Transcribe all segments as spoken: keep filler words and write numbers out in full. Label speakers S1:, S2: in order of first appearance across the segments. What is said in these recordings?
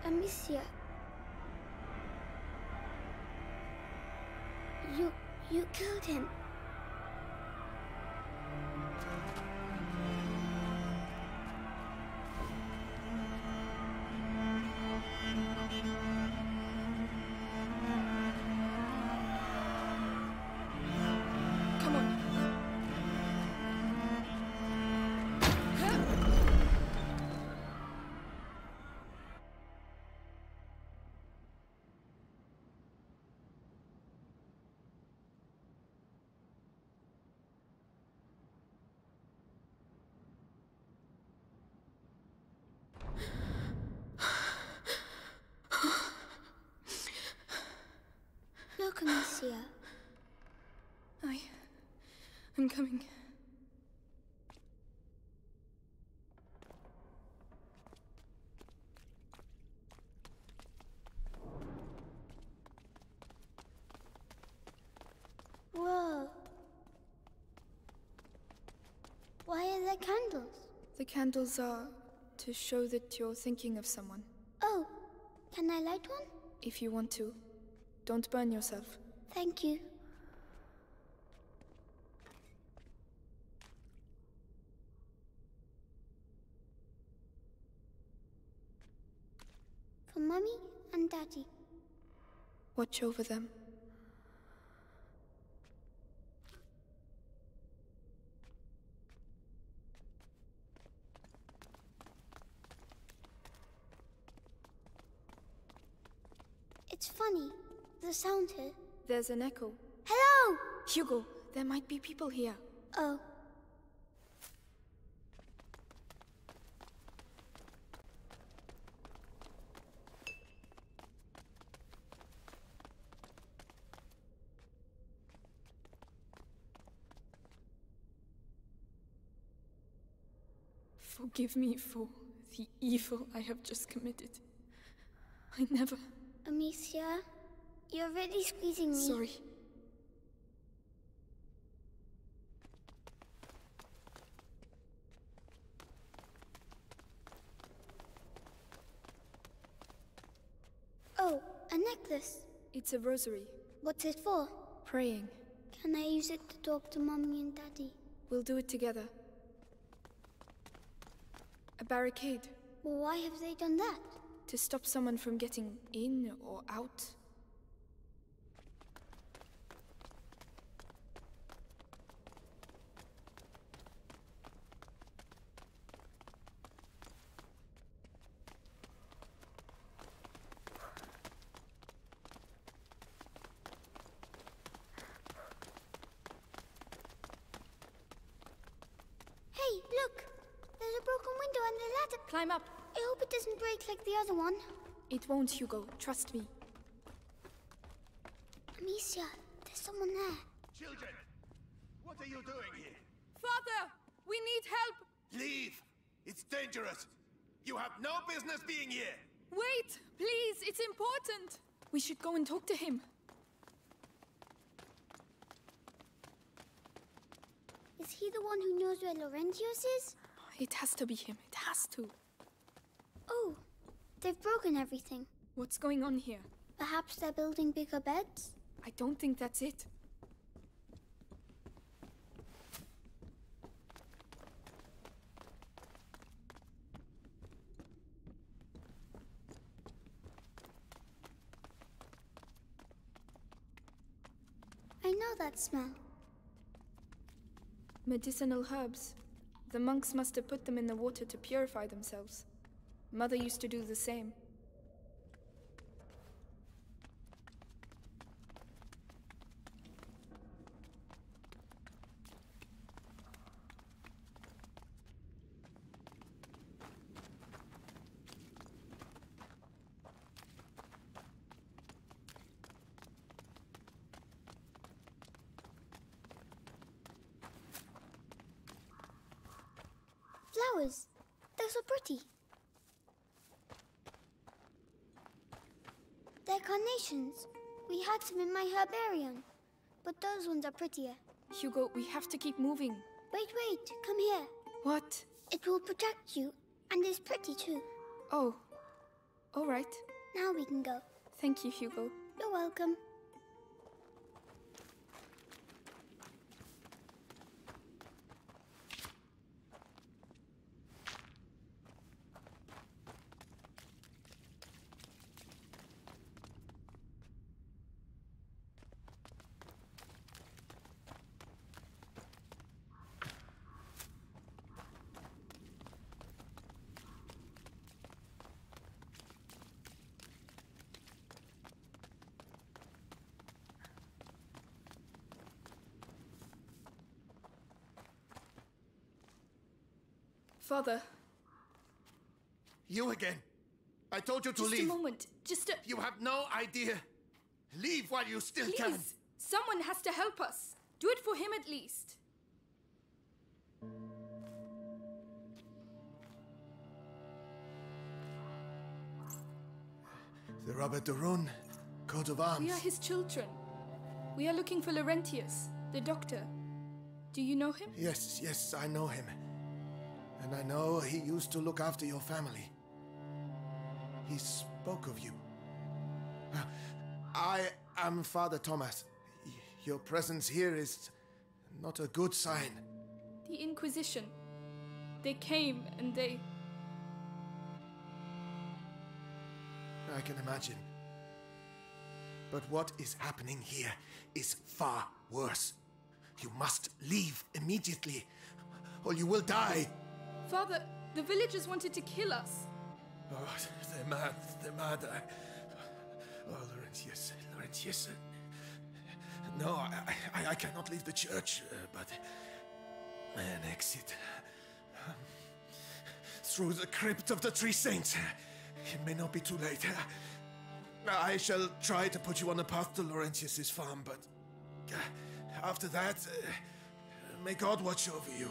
S1: Amicia. You... you killed him.
S2: Come on.
S1: Look, Amicia.
S2: I... I'm coming.
S1: Whoa. Why are there candles?
S2: The candles are to show that you're thinking of someone.
S1: Oh, can I light one?
S2: If you want to. Don't burn yourself.
S1: Thank you. For Mummy and Daddy.
S2: Watch over them.
S1: It's funny, the sound here.
S2: There's an echo.
S1: Hello!
S2: Hugo, there might be people here.
S1: Oh.
S2: Forgive me for the evil I have just committed. I never...
S1: Amicia, you're really squeezing me.
S2: Sorry.
S1: Oh, a necklace.
S2: It's a rosary.
S1: What's it for?
S2: Praying.
S1: Can I use it to talk to Mommy and Daddy?
S2: We'll do it together. A barricade.
S1: Well, why have they done that?
S2: To stop someone from getting in or out.
S1: Hey, look! There's a broken window and the ladder.
S2: Climb up.
S1: I hope it doesn't break like the other one.
S2: It won't, Hugo. Trust me.
S1: Amicia, there's someone there.
S3: Children, what are you doing here?
S2: Father! We need help!
S3: Leave! It's dangerous! You have no business being here!
S2: Wait! Please! It's important! We should go and talk to him.
S1: Is he the one who knows where Laurentius is?
S2: It has to be him. It has to.
S1: Oh, they've broken everything.
S2: What's going on here?
S1: Perhaps they're building bigger beds?
S2: I don't think that's it.
S1: I know that smell.
S2: Medicinal herbs. The monks must have put them in the water to purify themselves. Mother used to do the same.
S1: Flowers. They're so pretty. They're carnations. We had some in my herbarium. But those ones are prettier.
S2: Hugo, we have to keep moving.
S1: Wait, wait. Come here.
S2: What?
S1: It will protect you. And is pretty too.
S2: Oh. All right.
S1: Now we can go.
S2: Thank you, Hugo.
S1: You're welcome.
S2: Father.
S3: You again. I told you to
S2: Just
S3: leave.
S2: a moment. Just a...
S3: You have no idea. Leave while you still can.
S2: Please! Someone has to help us. Do it for him at least.
S3: The Robert de Rune, coat of arms.
S2: We are his children. We are looking for Laurentius, the doctor. Do you know him?
S3: Yes, yes, I know him. And I know he used to look after your family. He spoke of you. I am Father Thomas. Your presence here is not a good sign.
S2: The Inquisition. They came and they...
S3: I can imagine. But what is happening here is far worse. You must leave immediately, or you will die.
S2: Father, the villagers wanted to kill us.
S3: Oh, they're mad, they're mad. I... Oh, Laurentius, Laurentius. No, I, I, I cannot leave the church, uh, but an exit um, through the crypt of the Three Saints. It may not be too late. I shall try to put you on the path to Laurentius's farm, but after that, uh, may God watch over you.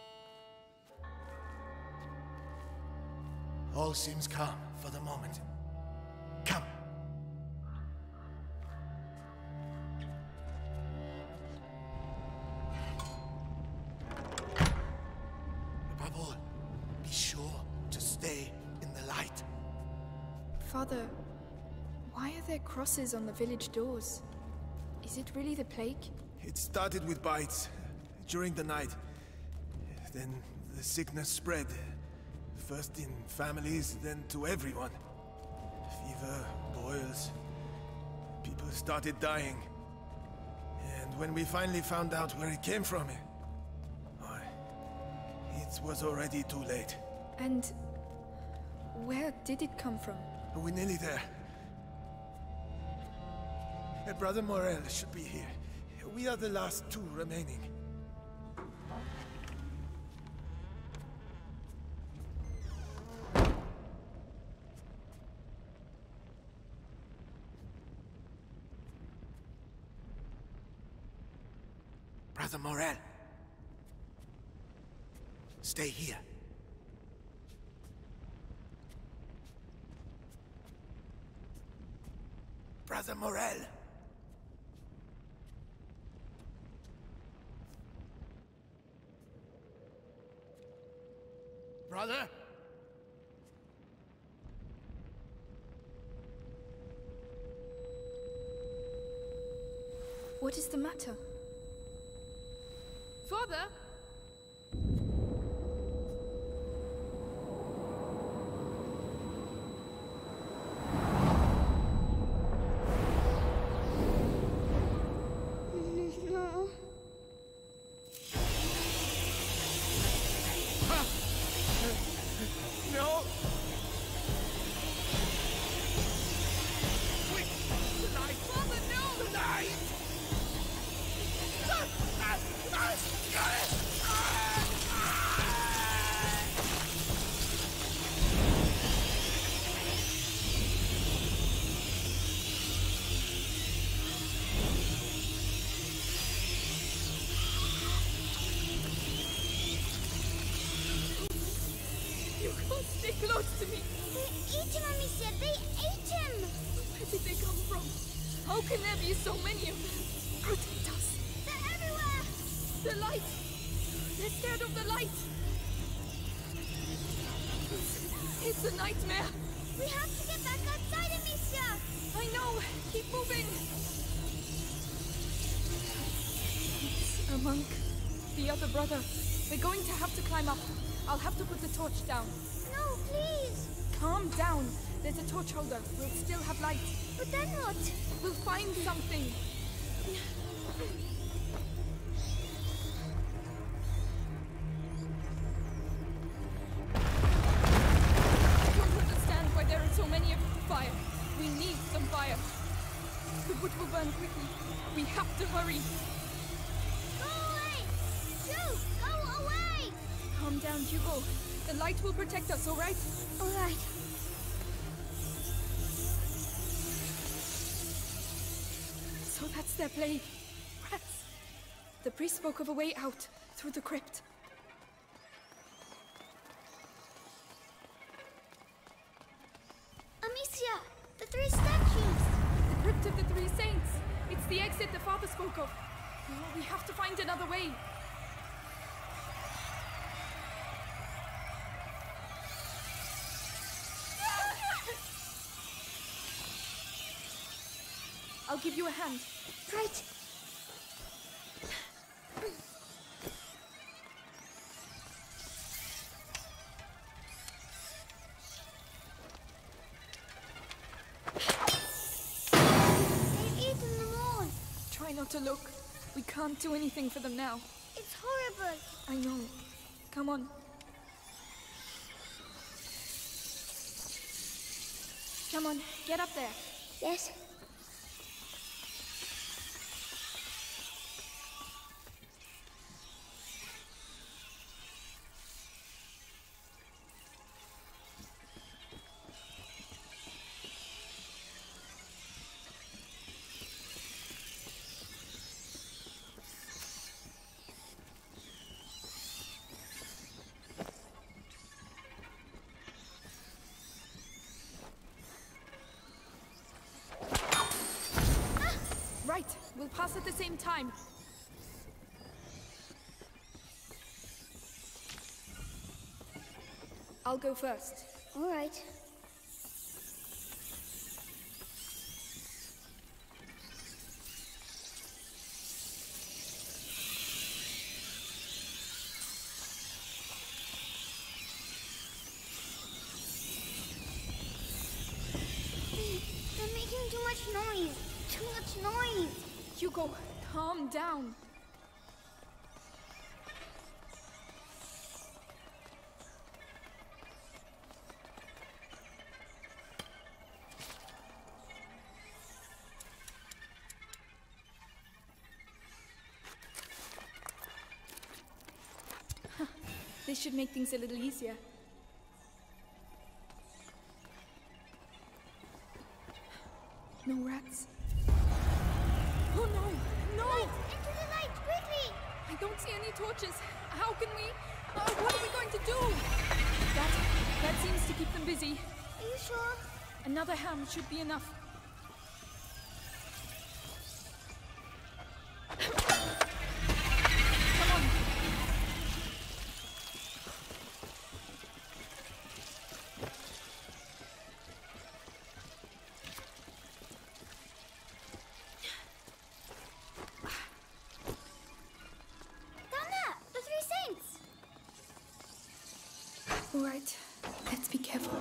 S3: All seems calm for the moment. Come. Above all, be sure to stay in the light.
S2: Father, why are there crosses on the village doors? Is it really the plague?
S3: It started with bites during the night. Then the sickness spread. First in families, then to everyone. Fever, boils. People started dying. And when we finally found out where it came from, why, it was already too late.
S2: And where did it come from?
S3: We're nearly there. Uh, Brother Morel should be here. We are the last two remaining. Brother Morel. Stay here. Brother Morel. Brother?
S2: What is the matter? Father?
S1: No.
S3: No! Quick! The light!
S2: Father, no!
S3: The light! Ah! Ah! Ah! Got it! Ah! Ah!
S2: You can't stay close to me.
S1: They ate him, Amicia. They ate him.
S2: Where did they come from? How can there be so many of them? Protect us.
S1: They're everywhere.
S2: The light! They're scared of the light! It's a nightmare!
S1: We have to get back outside, Amicia!
S2: I know! Keep moving! It's a monk. The other brother. We're going to have to climb up. I'll have to put the torch down.
S1: No, please!
S2: Calm down. There's a torch holder. We'll still have light.
S1: But then what?
S2: We'll find something. I don't understand why there are so many of fire. We need some fire. The wood will burn quickly. We have to hurry.
S1: Go away! Shoot! Go away!
S2: Calm down, Hugo. The light will protect us, all right?
S1: All right.
S2: So that's their plague. Rats. The priest spoke of a way out, through the crypt.
S1: Amicia! The three statues!
S2: The crypt of the Three Saints. It's the exit the father spoke of. Oh, we have to find another way. I'll give you a hand.
S1: Right. They've eaten them all.
S2: Try not to look. We can't do anything for them now.
S1: It's horrible.
S2: I know. Come on. Come on, get up there.
S1: Yes.
S2: Right, we'll pass at the same time. I'll go first.
S1: All right. They're making too much noise. Too much noise.
S2: Hugo, calm down. This should make things a little easier. No rats. Oh no! No!
S1: Light! Into the light! Quickly!
S2: I don't see any torches. How can we... Uh, what are we going to do? That... that seems to keep them busy.
S1: Are you sure?
S2: Another ham should be enough. Come on.
S1: Down there! The Three Saints!
S2: All right. Let's be careful.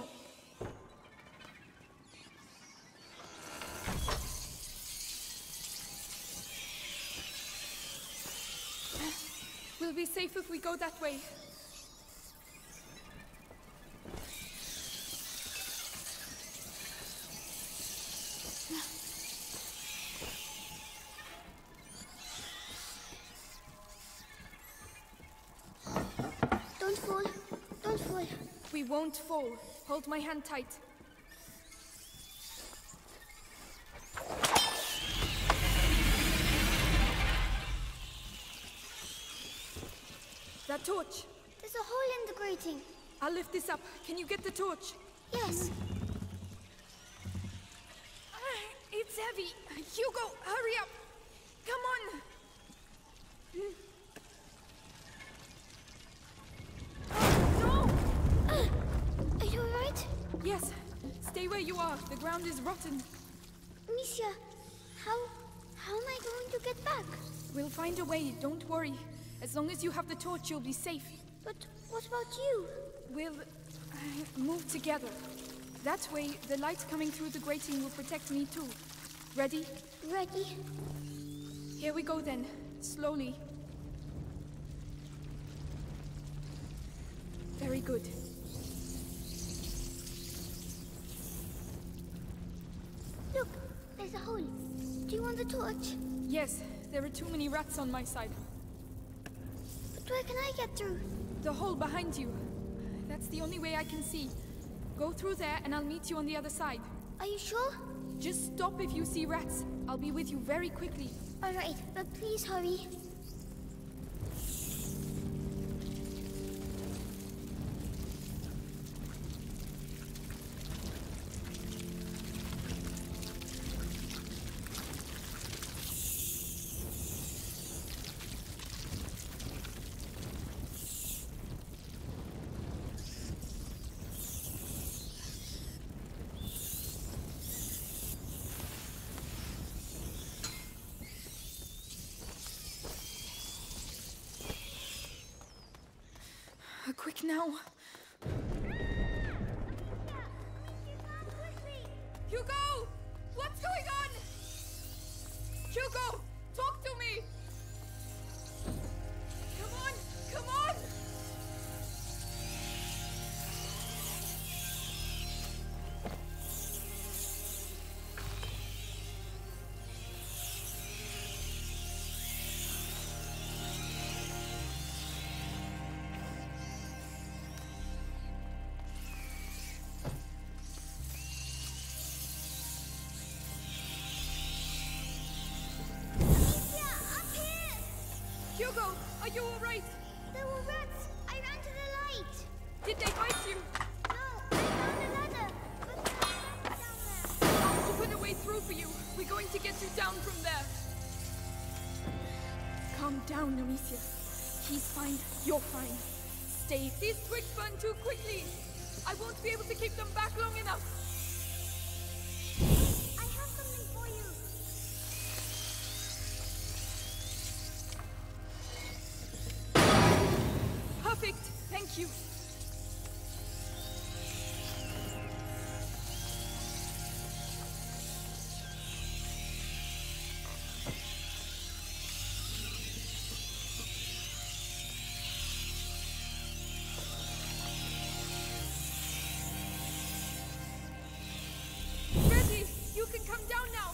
S2: We'll be safe if we go that way.
S1: Don't fall. Don't fall.
S2: We won't fall. Hold my hand tight. That torch.
S1: There's a hole in the grating.
S2: I'll lift this up. Can you get the torch?
S1: Yes.
S2: Ah, it's heavy. Hugo, hurry up. Come on. Oh, no!
S1: Are you alright?
S2: Yes, dark. The ground is rotten.
S1: Amicia, how... how am I going to get back?
S2: We'll find a way, don't worry. As long as you have the torch, you'll be safe.
S1: But what about you?
S2: We'll uh, move together. That way, the light coming through the grating will protect me too. Ready?
S1: Ready.
S2: Here we go then. Slowly. Very good.
S1: Look, there's a hole. Do you want the torch?
S2: Yes, there are too many rats on my side.
S1: But where can I get through?
S2: The hole behind you. That's the only way I can see. Go through there and I'll meet you on the other side.
S1: Are you sure?
S2: Just stop if you see rats. I'll be with you very quickly.
S1: All right, but please hurry.
S2: Quick now. Hugo! What's going on? Hugo! Talk to me! Come on! Come on! Hugo, are you all right?
S1: There were rats. I ran to the light.
S2: Did they bite you?
S1: No, I found a ladder, but there are rats down there.
S2: I'll open a way through for you. We're going to get you down from there. Calm down, Amicia. He's fine. You're fine. Stay. These twigs burn too quickly. I won't be able to keep them back long enough.
S1: I have something for you.
S2: Perfect. Thank you. Ready? You can come down now.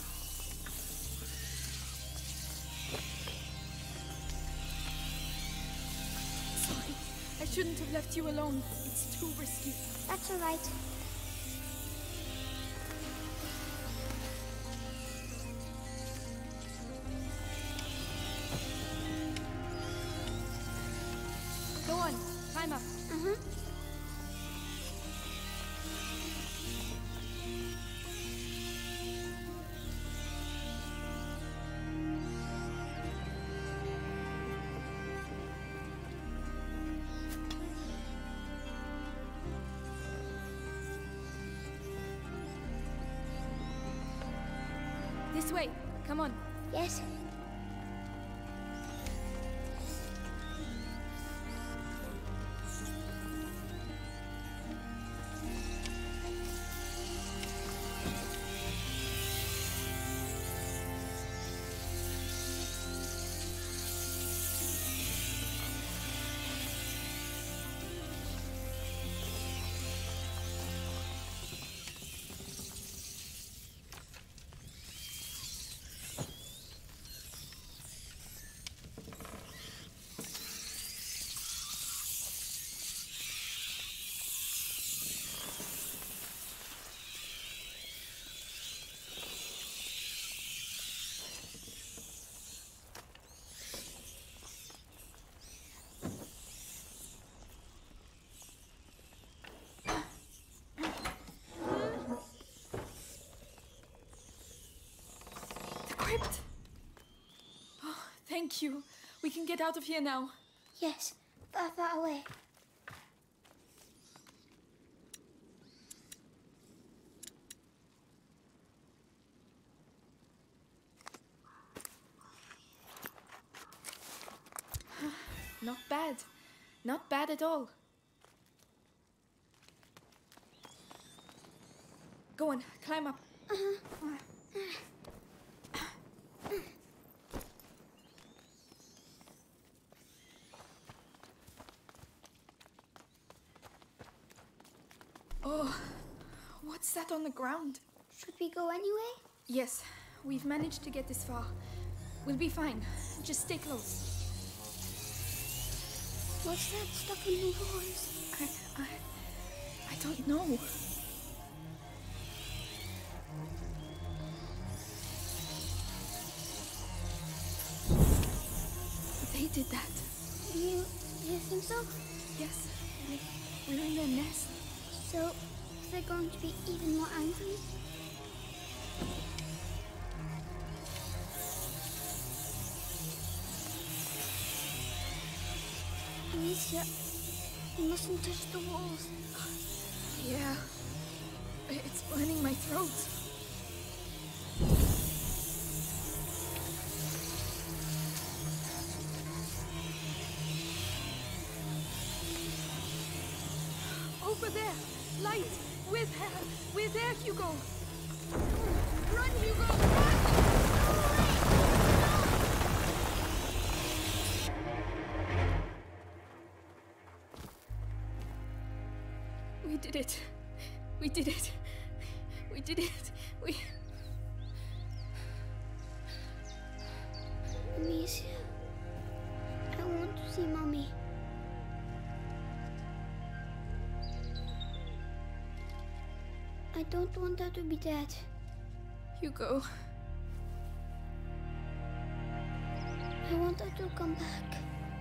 S2: Sorry. I shouldn't have left you alone. It's too risky.
S1: That's all right.
S2: Go on. Climb up.
S1: Mm-hmm.
S2: This way. Come on.
S1: Yes.
S2: Crypt. Oh, thank you. We can get out of here now.
S1: Yes. Far, far away.
S2: Not bad. Not bad at all. Go on, climb up. Uh-huh. Oh, what's that on the ground?
S1: Should we go anyway?
S2: Yes, we've managed to get this far. We'll be fine. Just stay close.
S1: What's that stuff on the walls?
S2: I... I... I don't know. They did that.
S1: You... you think so?
S2: Yes, we, we're in their nest.
S1: So, they're going to be even more angry? Amicia, you mustn't touch the walls.
S2: Yeah, it's burning my throat. Over there, light, with her, with there, Hugo. Run, Hugo, run! We did it. We did it. We did it. We...
S1: Amicia, I want to see Mommy. I don't want her to be dead.
S2: Hugo.
S1: I want her to come back.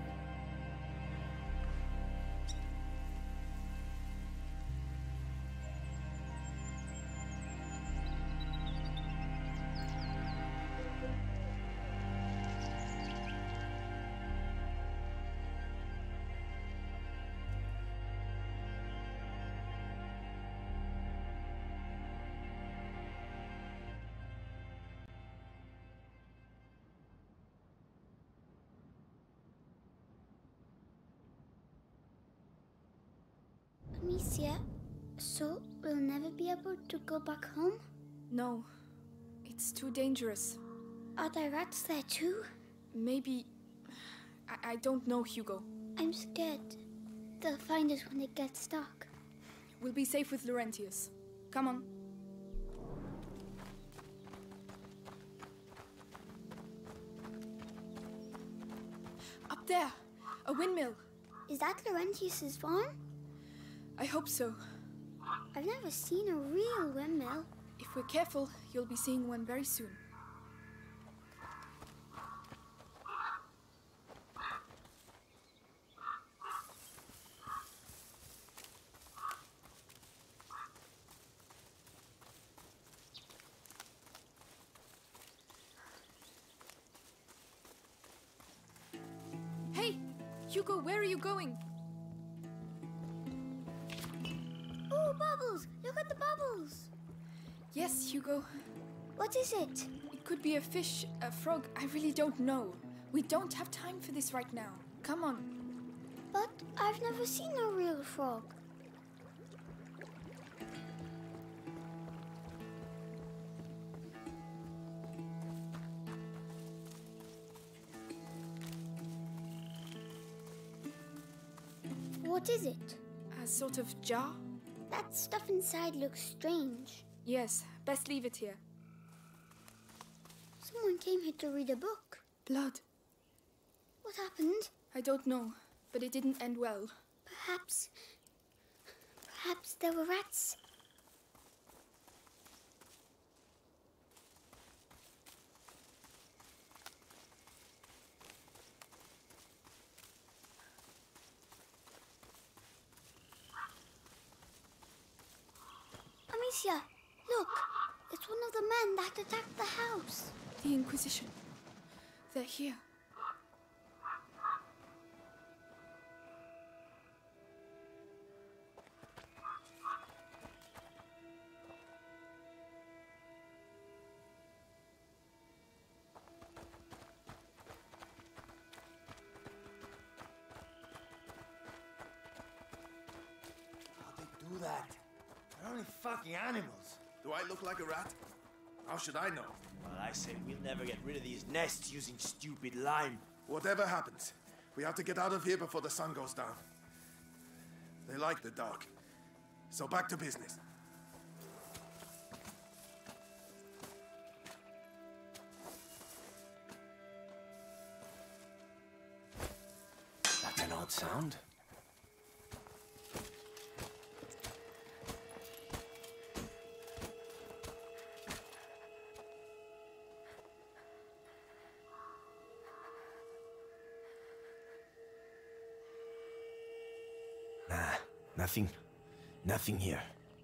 S1: Amicia, so we'll never be able to go back home?
S2: No, it's too dangerous.
S1: Are there rats there too?
S2: Maybe... I, I don't know, Hugo.
S1: I'm scared. They'll find us when it gets dark.
S2: We'll be safe with Laurentius. Come on. Up there! A windmill!
S1: Is that Laurentius's farm?
S2: I hope so.
S1: I've never seen a real windmill.
S2: If we're careful, you'll be seeing one very soon. Hey! Hugo, where are you going?
S1: Oh, bubbles! Look at the bubbles!
S2: Yes, Hugo.
S1: What is it?
S2: It could be a fish, a frog, I really don't know. We don't have time for this right now. Come on.
S1: But I've never seen a real frog. What is it?
S2: A sort of jar?
S1: That stuff inside looks strange.
S2: Yes, best leave it here.
S1: Someone came here to read a book.
S2: Blood.
S1: What happened?
S2: I don't know, but it didn't end well.
S1: Perhaps... Perhaps there were rats. Amicia, look! It's one of the men that attacked the house.
S2: The Inquisition. They're here.
S4: that. They're only fucking animals.
S3: Do I look like a rat? How should I know?
S4: Well, I say we'll never get rid of these nests using stupid lime.
S3: Whatever happens, we have to get out of here before the sun goes down. They like the dark. So back to business.
S4: That's an odd sound. Nah, nothing. Nothing here.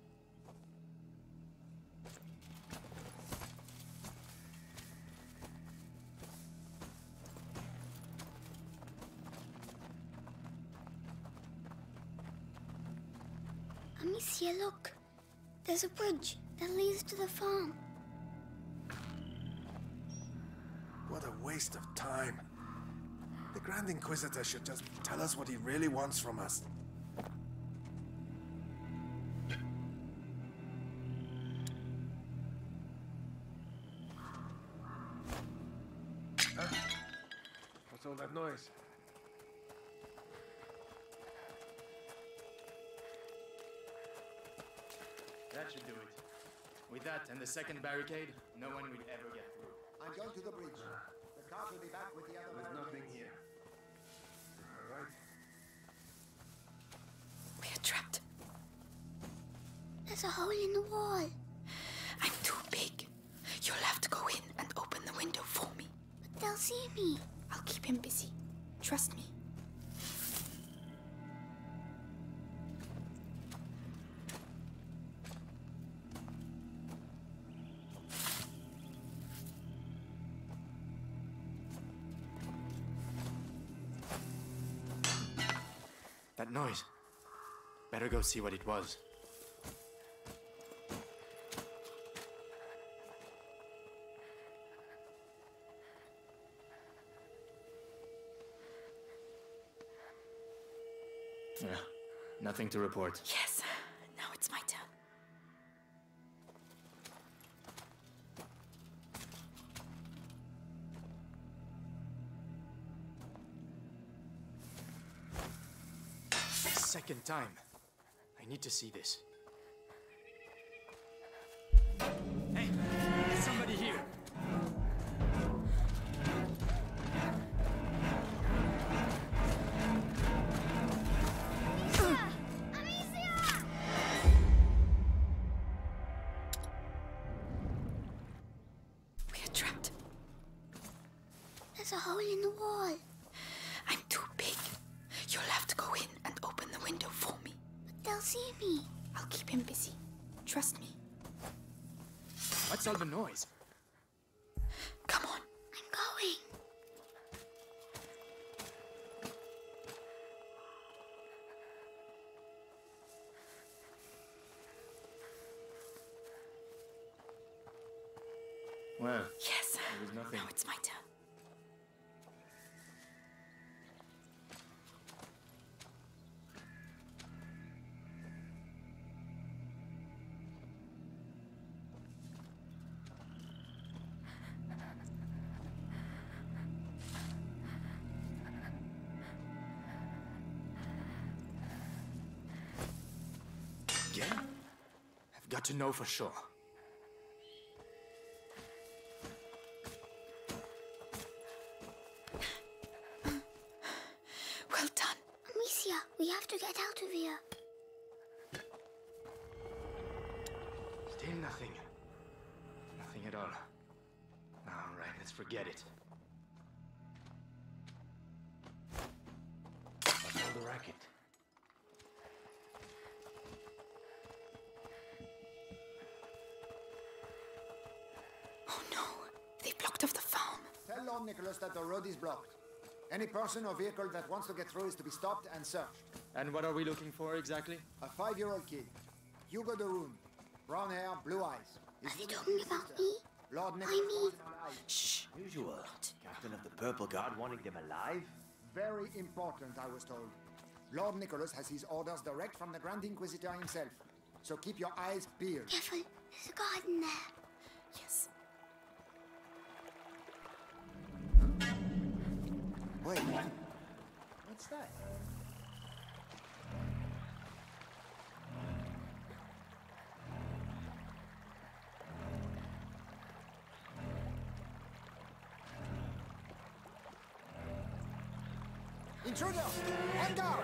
S1: Amicia, look. There's a bridge that leads to the farm.
S3: What a waste of time. The Grand Inquisitor should just tell us what he really wants from us. Huh? What's all that noise?
S5: That should do it. With that and the second barricade, no one will ever get through.
S6: I'm going to the bridge. The cart will be back with the other
S3: There's nothing
S6: barricades.
S3: here. All right.
S7: We are trapped.
S1: There's a hole in the wall.
S7: I'm too big. You'll have to go in and open the window for me.
S1: But they'll see me.
S7: I'll keep him busy. Trust me.
S5: That noise. Better go see what it was. Yeah, nothing to report.
S7: Yes, now it's my turn.
S5: Second time. I need to see this. Hey, there's somebody here.
S7: We are trapped.
S1: There's a hole in the wall.
S7: I'm too big. You'll have to go in and open the window for me.
S1: But they'll see me.
S7: I'll keep him busy. Trust me.
S5: What's all the noise?
S7: Come on.
S1: I'm going.
S5: Well,
S7: Yes,
S5: there was nothing.
S7: now it's my turn.
S5: Again? I've got to know for sure.
S7: Well done.
S1: Amicia, we have to get out of here.
S5: Still nothing. Nothing at all. All right, let's forget it.
S4: What's all the racket?
S7: Oh no, they blocked off the farm.
S6: Tell Lord Nicholas that the road is blocked. Any person or vehicle that wants to get through is to be stopped and searched.
S5: And what are we looking for exactly?
S6: A five-year-old kid. Hugo de Rune. Brown hair, blue eyes. He's
S1: Are they
S6: with
S1: talking
S6: his
S1: about
S6: sister.
S1: me?
S6: Lord
S1: I
S6: Nicholas.
S1: mean,
S7: Shh.
S4: Usual. Captain of the Purple Guard wanting them alive?
S6: Very important, I was told. Lord Nicholas has his orders direct from the Grand Inquisitor himself. So keep your eyes peeled.
S1: Careful, there's a garden there.
S7: Yes.
S6: Wait. What's that? Intruder! On guard!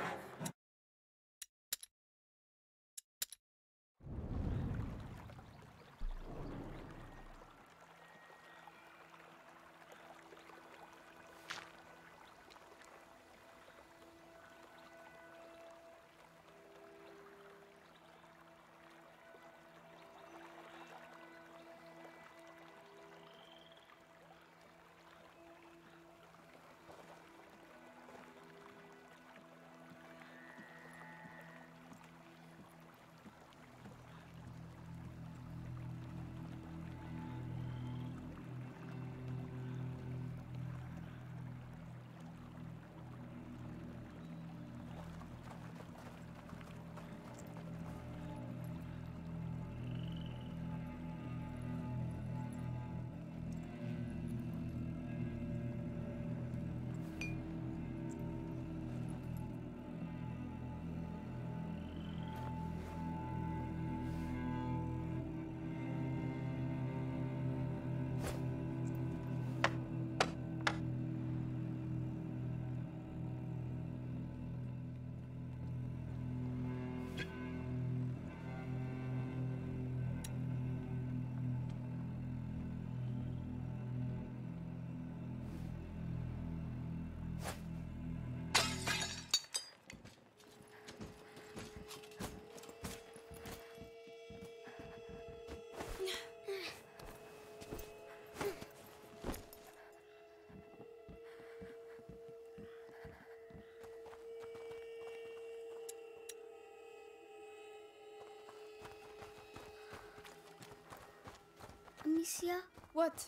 S1: Amicia,
S2: What?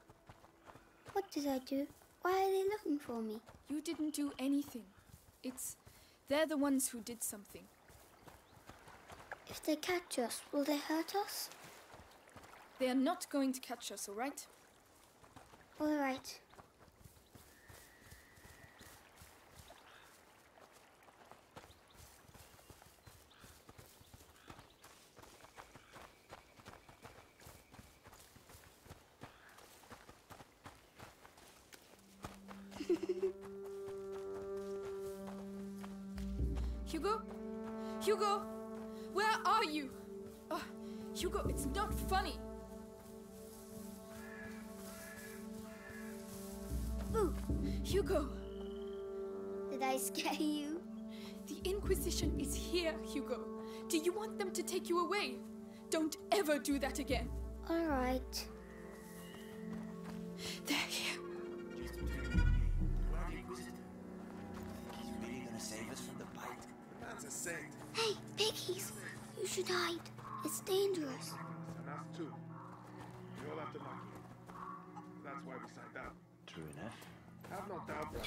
S1: what did I do? Why are they looking for me?
S2: You didn't do anything. It's... They're the ones who did something.
S1: If they catch us, will they hurt us?
S2: They are not going to catch us, all right?
S1: All right.
S2: Hugo? Hugo? Where are you? Oh, Hugo, it's not funny.
S1: Ooh,
S2: Hugo,
S1: did I scare you?
S2: the Inquisition is here, Hugo. Do you want them to take you away? Don't ever do that again.
S1: All right.
S2: They're here.
S4: He's really gonna save us from the bite.
S3: The man's a saint.
S1: Hey, piggies, you should hide. It's dangerous.
S8: And us too. We all have to knock you. That's why we signed up.
S4: True enough.
S8: Have no doubt, brother.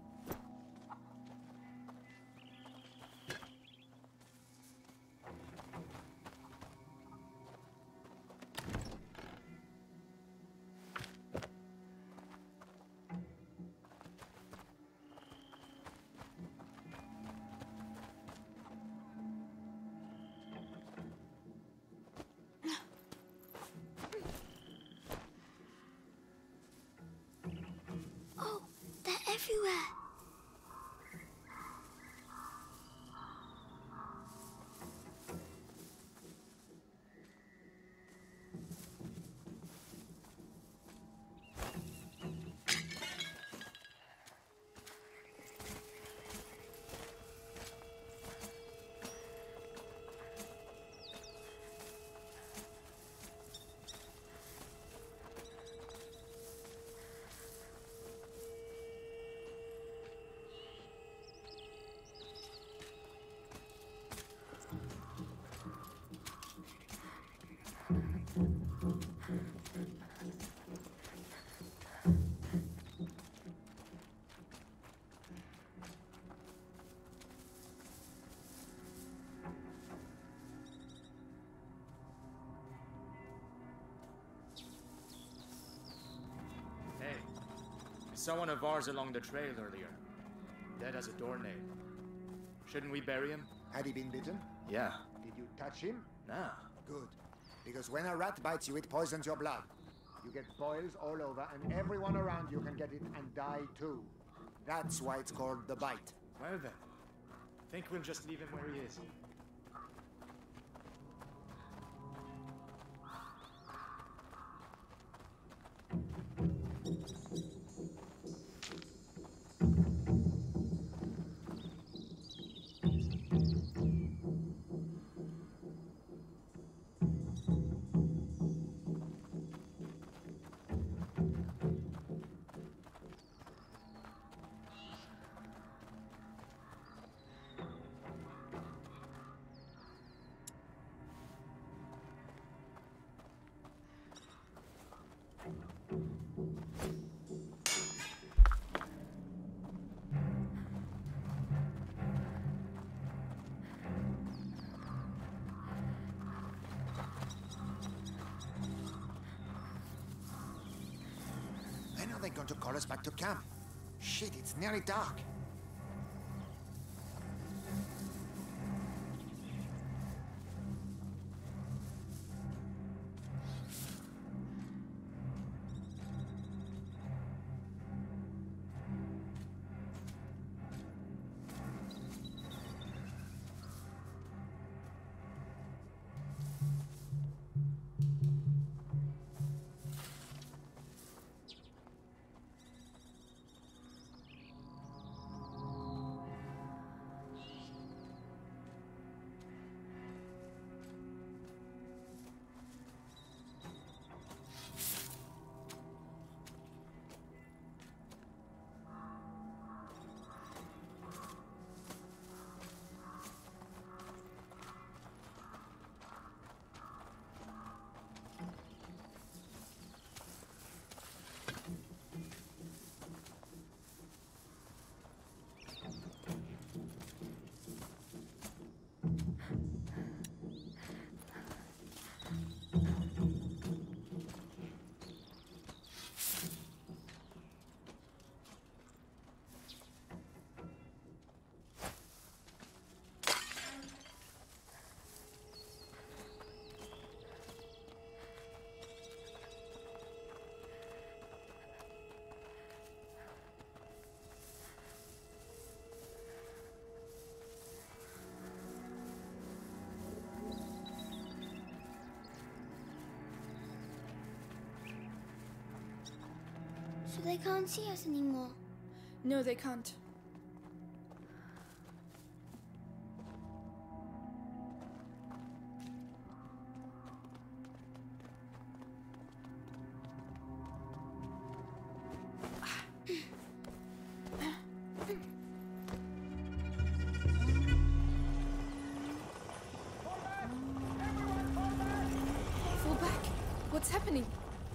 S1: Oh, they're everywhere.
S5: someone of ours along the trail earlier. Dead as a doornail. Shouldn't we bury him?
S6: Had he been bitten?
S5: Yeah.
S6: Did you touch him?
S5: Nah.
S6: Good. Because when a rat bites you, it poisons your blood. You get boils all over, and everyone around you can get it and die too. That's why it's called the bite.
S5: Well then. Think we'll just leave him where he is.
S6: When are they going to call us back to camp? Shit, it's nearly dark.
S1: So they can't see us anymore.
S2: No, they can't. Fall back. What's happening?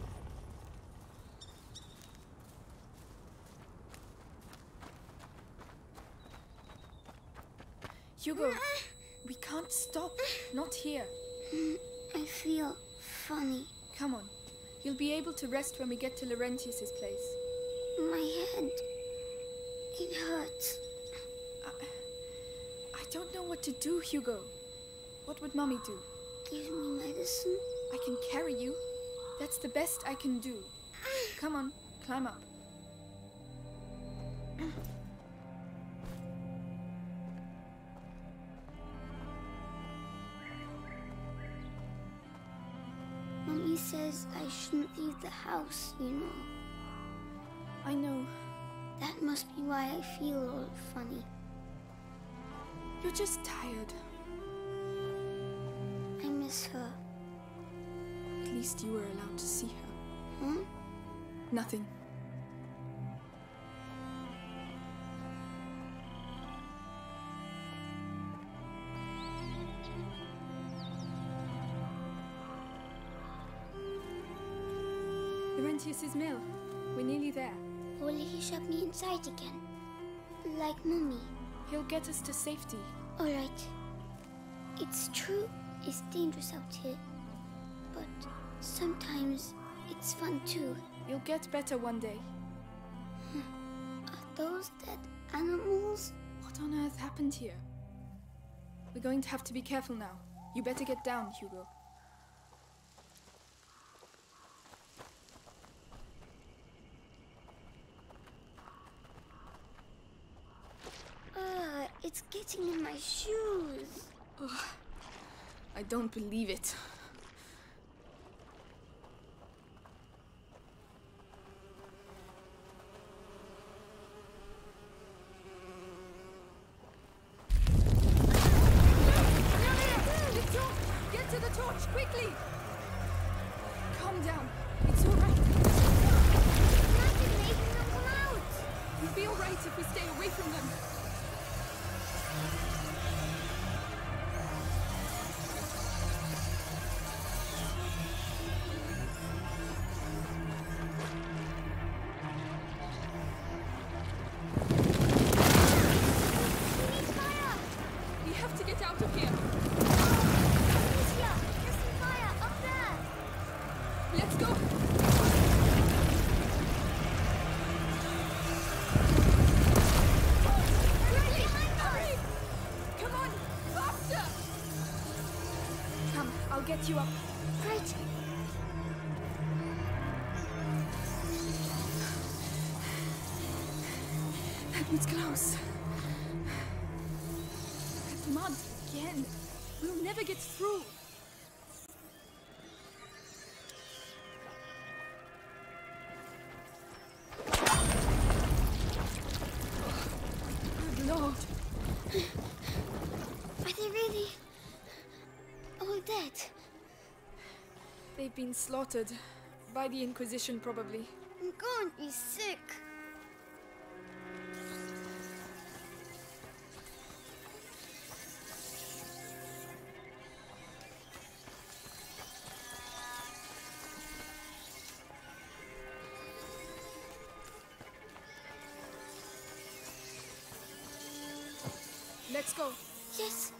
S2: Hugo, we can't stop. Not here.
S1: I feel funny.
S2: Come on. You'll be able to rest when we get to Laurentius's place.
S1: My head. It hurts.
S2: I, I don't know what to do, Hugo. What would Mommy do?
S1: Give me medicine.
S2: I can carry you. That's the best I can do. Come on, climb up.
S1: Mommy says I shouldn't leave the house, you know.
S2: I know.
S1: That must be why I feel all funny.
S2: You're just tired.
S1: I miss her.
S2: At least you were allowed to see her.
S1: Huh?
S2: Nothing. Laurentius's mill. We're nearly there.
S1: Will he shove me inside again? Like Mommy?
S2: He'll get us to safety.
S1: Alright. It's true, it's dangerous out here. But sometimes it's fun too.
S2: You'll get better one day.
S1: Hmm. those dead animals?
S2: What on earth happened here? We're going to have to be careful now. You better get down, Hugo.
S1: Uh, it's getting in my shoes.
S2: Oh, I don't believe it. Get to the torch, quickly! Calm down. It's all right.
S1: Imagine making them come out.
S2: We'll be all right if we stay away from them.
S1: We need fire.
S2: We have to get out of here.
S1: Alicia, there's some fire up there.
S2: Let's go.
S1: Right behind
S2: Hurry!
S1: us.
S2: Come on, faster! Come, I'll get you up.
S1: Right.
S2: That was close. That mud again. We'll never get through. Good Lord.
S1: Are they really all dead?
S2: They've been slaughtered. By the Inquisition, probably.
S1: I'm going to be sick.
S2: Let's go.
S1: Yes.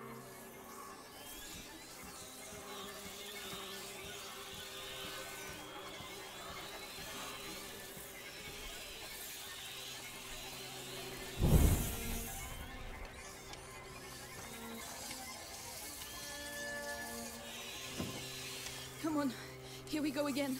S2: Come on. Here we go again.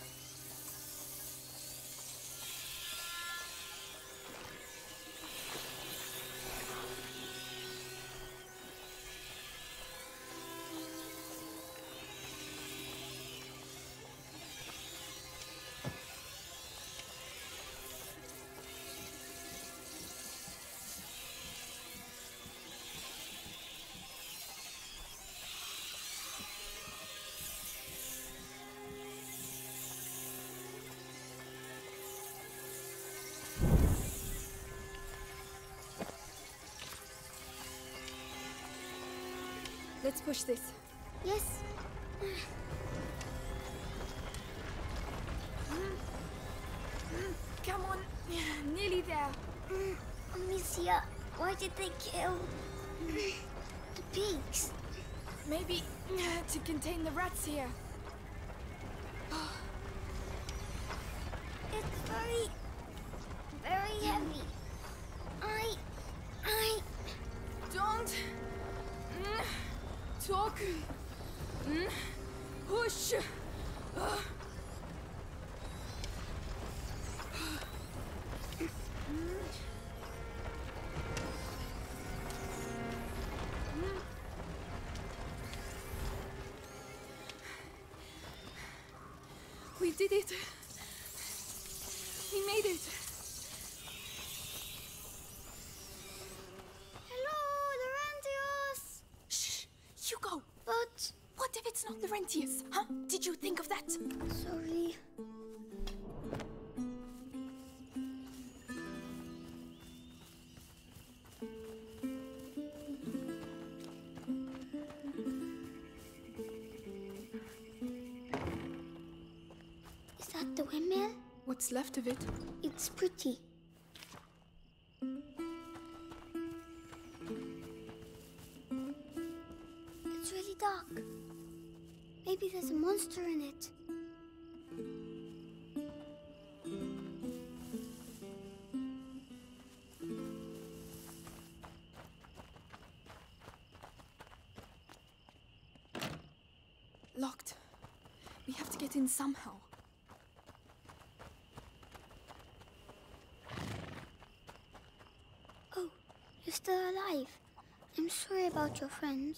S2: Let's push this.
S1: Yes.
S2: Come on. Nearly there.
S1: Mm, Amicia, why did they kill the pigs?
S2: Maybe to contain the rats here.
S1: It's very, very heavy. I, I...
S2: Don't mm, talk. Mm, push. Uh. We did it. We made it.
S1: Hello, Laurentius!
S7: Shh! Hugo!
S1: But...
S7: What if it's not Laurentius? Huh? Did you think of that?
S1: Sorry. Is that the windmill?
S2: What's left of it?
S1: It's pretty. It's really dark. Maybe there's a monster in it.
S2: get in somehow.
S1: Oh, you're still alive. I'm sorry about your friends.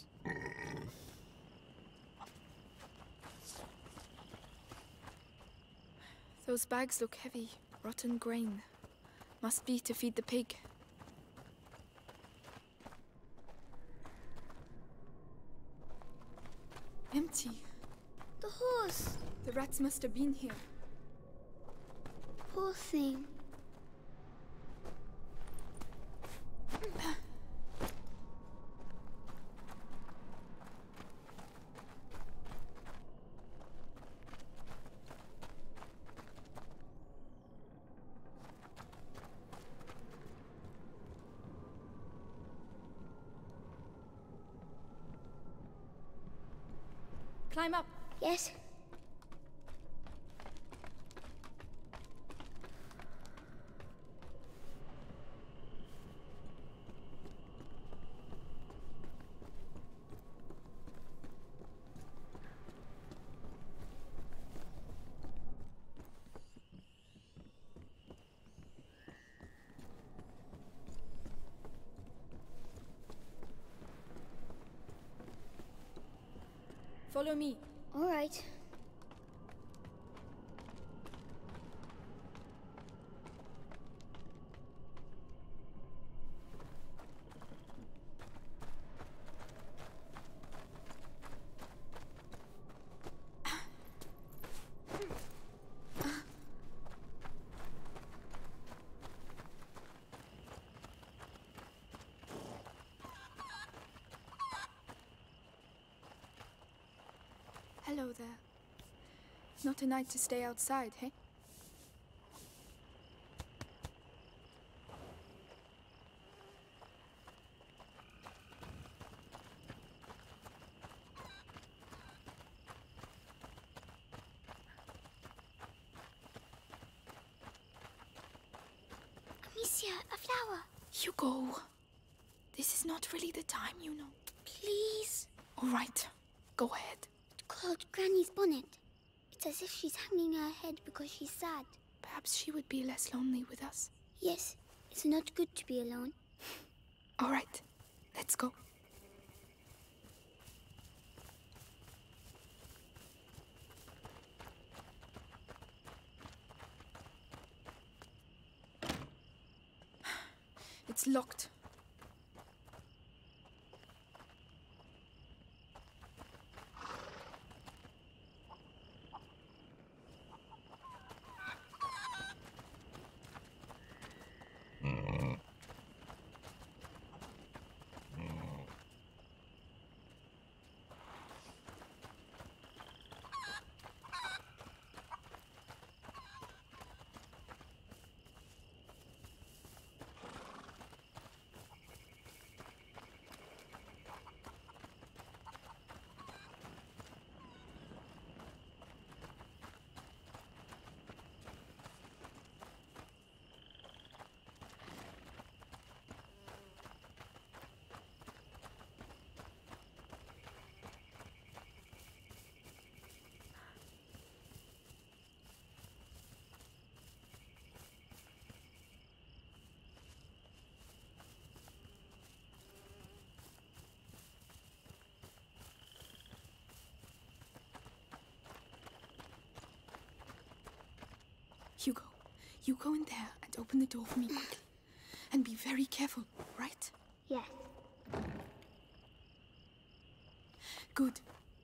S2: Those bags look heavy. Rotten grain. Must be to feed the pig. Empty.
S1: The horse!
S2: The rats must have been here.
S1: Poor thing.
S2: Climb up.
S1: Yes?
S2: Follow me.
S1: All right.
S2: Hello there. Not a night to stay outside, hey?
S1: Amicia, a flower.
S7: Hugo, this is not really the time, you know.
S1: Please.
S7: All right, go ahead.
S1: It's called Granny's bonnet. It's as if she's hanging her head because she's sad.
S7: Perhaps she would be less lonely with us.
S1: Yes, it's not good to be alone.
S7: All right, let's go.
S2: It's locked.
S7: Hugo, you go in there and open the door for me quickly. And be very careful, right?
S1: Yes.
S7: Good.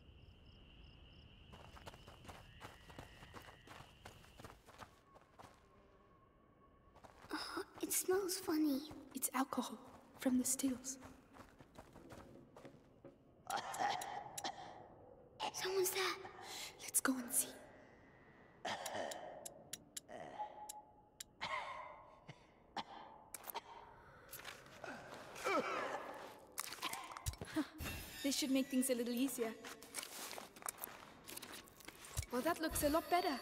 S1: Oh, it smells funny.
S7: It's alcohol from the stills.
S1: Someone's there.
S7: Let's go and see.
S2: This should make things a little easier. Well, that looks a lot better.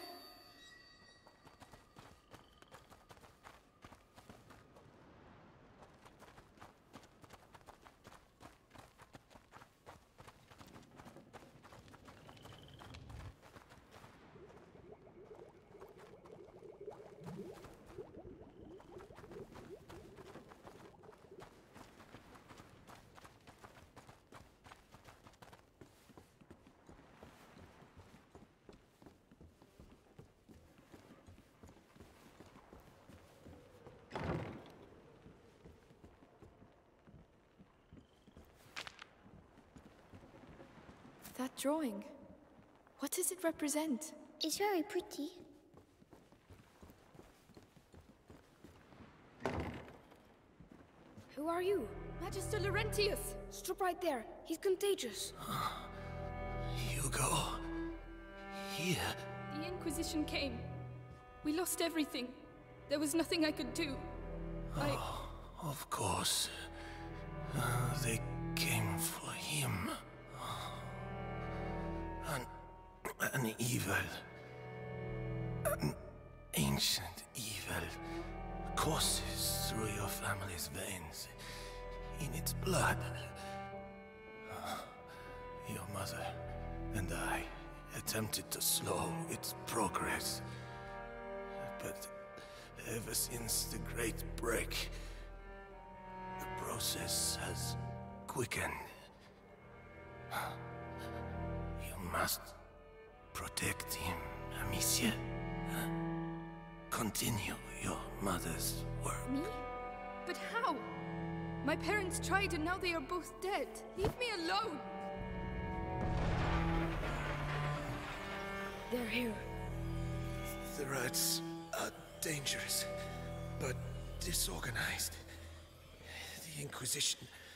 S7: That drawing. What does it represent?
S1: It's very pretty.
S9: Who are you?
S2: Magister Laurentius!
S9: Stop right there. He's contagious.
S3: Hugo. Here.
S2: The Inquisition came. We lost everything. There was nothing I could do. I...
S3: Oh, of course. Uh, they came for him. An, an evil. An ancient evil courses through your family's veins. In its blood. Uh, your mother and I attempted to slow its progress. But ever since the Great Break, the process has quickened. You must protect him, Amicia. Continue your mother's work.
S2: Me? But how? My parents tried and now they are both dead. Leave me alone!
S9: They're here.
S3: The rats are dangerous, but disorganized. The Inquisition,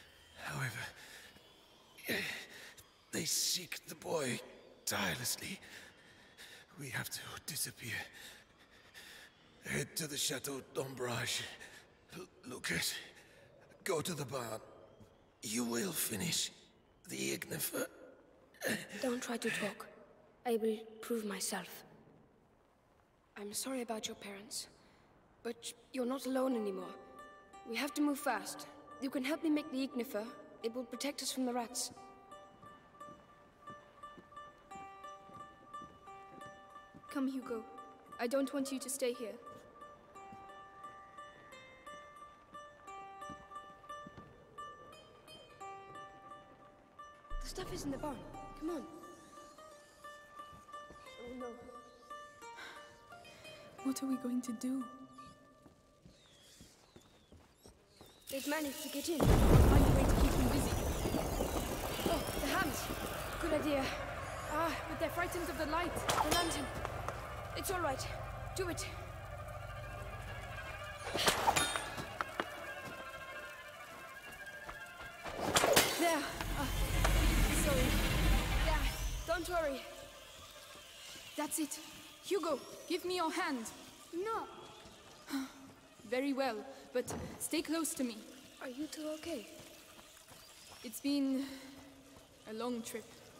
S3: however, they seek the boy tirelessly. We have to disappear. Head to the Chateau d'Ombrage. L- Lucas, go to the barn. You will finish the Ignifer.
S9: Don't try to talk. I will prove myself. I'm sorry about your parents, but you're not alone anymore. We have to move fast. You can help me make the Ignifer. It will protect us from the rats.
S2: Come, Hugo. I don't want you to stay here.
S9: The stuff is in the barn. Come on. Oh no.
S7: What are we going to do?
S9: They've managed to get in.
S2: Find a way to keep them busy.
S9: Oh, the hams. Good idea.
S2: Ah, but they're frightened of the light.
S9: The lantern. It's all right. Do it. There.
S2: Ah, sorry.
S9: Yeah, don't worry.
S2: That's it. Hugo, give me your hand.
S1: No.
S2: Very well, but stay close to me.
S9: Are you two okay?
S2: It's been a long trip.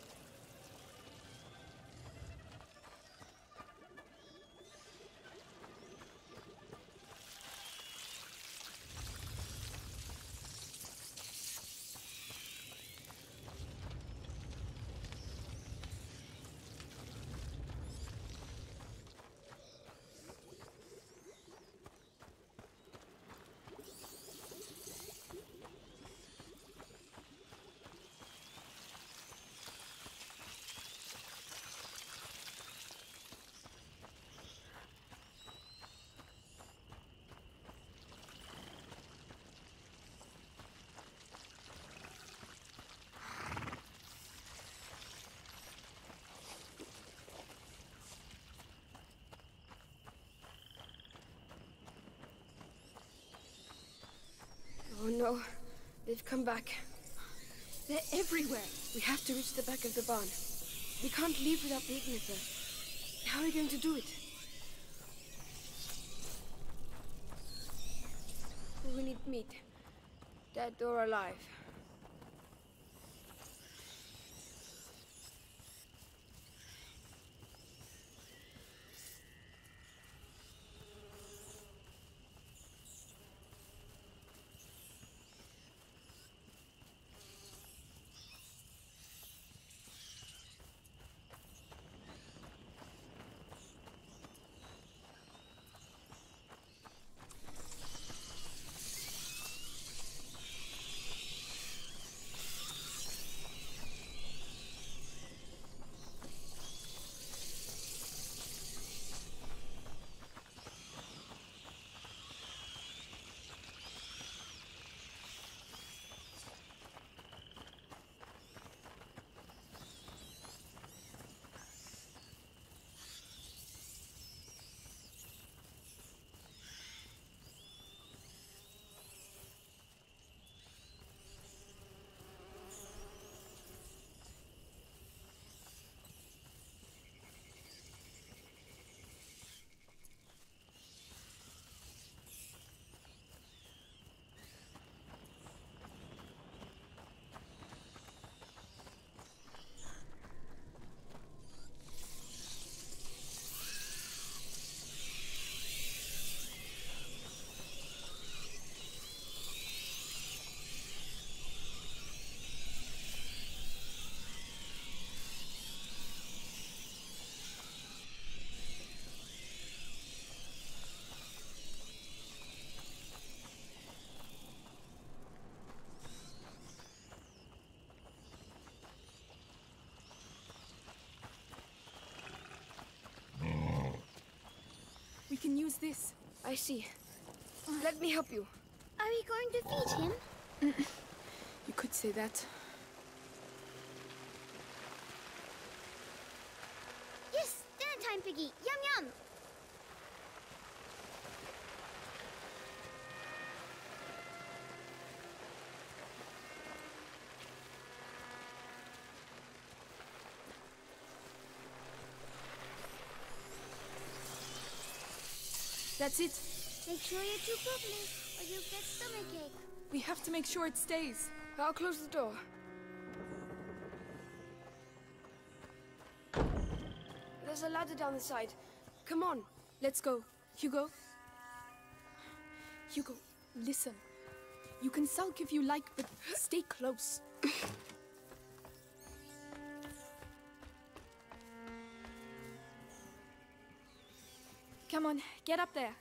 S9: Oh no, they've come back.
S2: They're everywhere.
S9: We have to reach the back of the barn. We can't leave without the Ignifer. How are we going to do it? Who we need to meet? Dead or alive?
S2: this.
S9: I see. Let me help you.
S1: Are we going to feed him?
S7: You could say that.
S1: Yes, dinner time, Piggy. Yum yum.
S2: That's it.
S1: Make sure you chew properly, or you'll get stomachache.
S2: We have to make sure it stays.
S9: I'll close the door. There's a ladder down the side. Come on.
S2: Let's go. Hugo? Hugo, listen. You can sulk if you like, but stay close. Come on, get up there.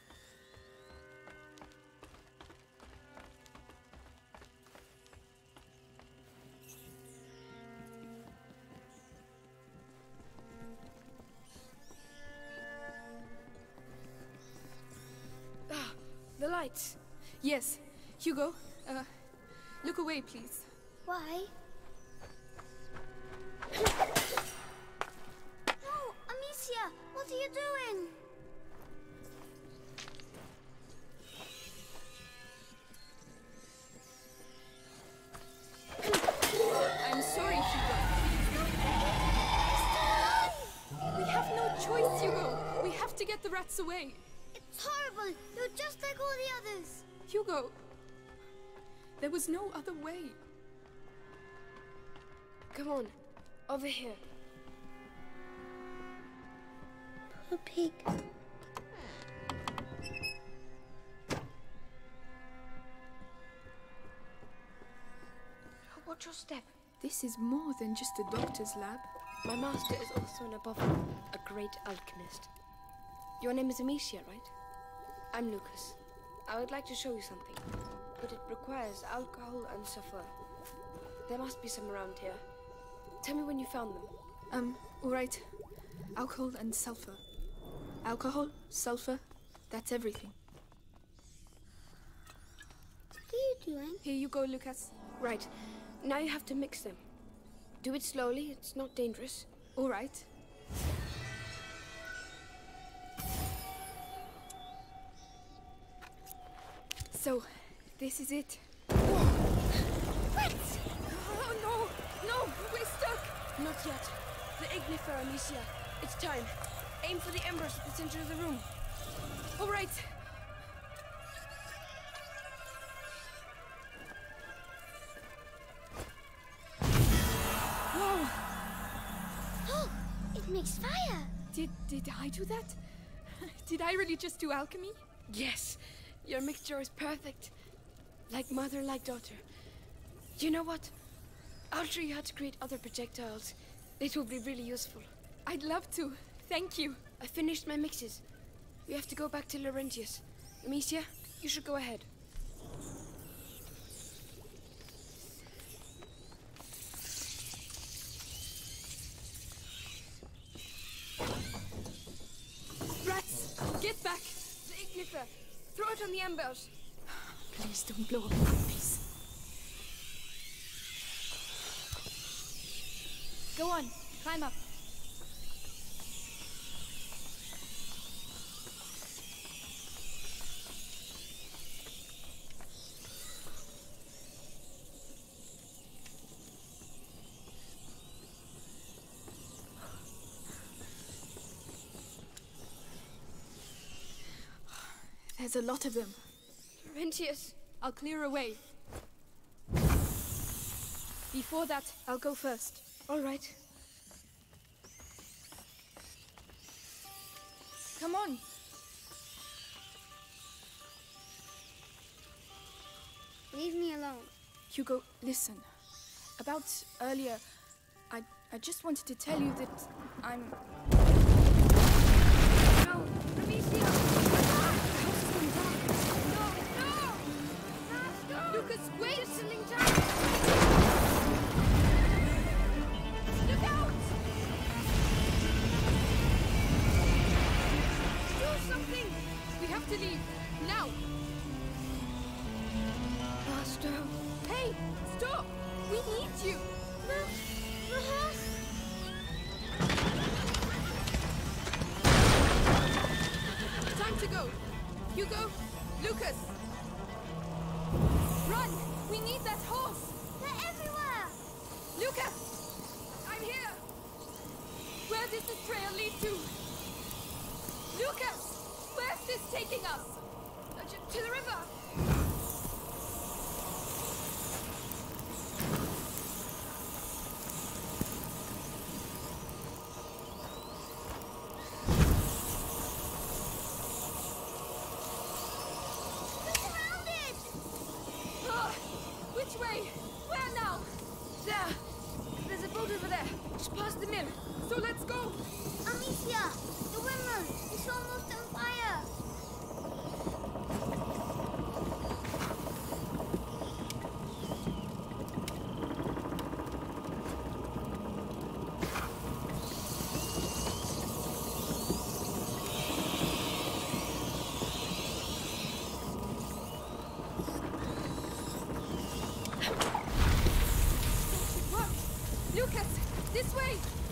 S9: Ah, the lights.
S2: Yes. Hugo, uh, look away, please.
S1: Why? No, Amicia, what are you doing?
S2: I'm sorry, Hugo. We have no choice, Hugo. We have to get the rats away.
S1: It's horrible. You're just like all the others.
S2: Hugo, there was no other way.
S9: Come on. Over here.
S1: Poor pig.
S9: Watch your step.
S7: This is more than just a doctor's lab.
S9: My master is also an above all, a great alchemist. Your name is Amicia, right? I'm Lucas. I would like to show you something, but it requires alcohol and sulfur. There must be some around here. Tell me when you found them.
S7: Um, alright. Alcohol and sulfur. Alcohol, sulfur, that's everything.
S1: What are you doing?
S2: Here you go, Lucas.
S9: Right. Now you have to mix them. Do it slowly, it's not dangerous.
S2: All right. So, this is it.
S1: Rats!
S2: Oh, no! No! We're stuck!
S9: Not yet. The ignifer, Amicia. It's time. Aim for the embers at the center of the room.
S2: All right. Whoa!
S1: Oh, it makes fire.
S2: Did, did I do that? Did I really just do alchemy?
S9: Yes. Your mixture is perfect. Like mother, like daughter. You know what? I'll show you how to create other projectiles. It will be really useful.
S2: I'd love to. Thank you.
S9: I finished my mixes. We have to go back to Laurentius. Amicia, you should go ahead.
S2: Rats, get back!
S9: The ignifer! Throw it on the embers!
S7: Please don't blow up my piece.
S2: Go on, climb up.
S7: There's a lot of them.
S9: Laurentius!
S2: I'll clear a way. Before that, I'll go first.
S9: All right.
S2: Come on.
S1: Leave me alone.
S7: Hugo, listen. About earlier, I, I just wanted to tell you that I'm...
S9: No! Amicia!
S2: Lucas, wait!
S9: It's killing time!
S2: Look out!
S9: Do something!
S2: you!
S1: The, the horse!
S2: Time to go! Hugo! Lucas! Run! We need that horse!
S1: They're everywhere!
S2: Lucas! I'm here! Where does this trail lead to? Lucas! Where's this taking us? Uh, to the river! Which way? Where now?
S9: There! There's a boat over there, just past the mill.
S2: So let's go!
S1: Amicia! The windmill! It's almost on fire!
S2: What? Lucas! This way!